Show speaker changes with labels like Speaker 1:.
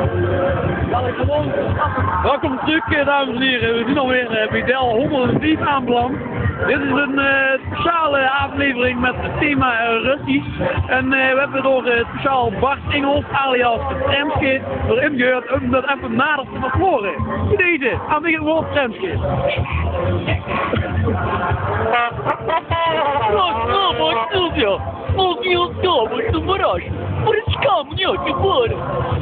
Speaker 1: Welkom terug, dames en heren. We zijn alweer bij Del 103 aanbeland. Dit is een speciale aflevering met het thema Russisch. En we hebben door speciaal Bart Engels, alias Tramskate, erin gehuurd om dat even nader te verkloren. Bij deze, aan het woord Tramskate.
Speaker 2: Молодец, молодец, да, вот ты мразь, прыскам не отбор.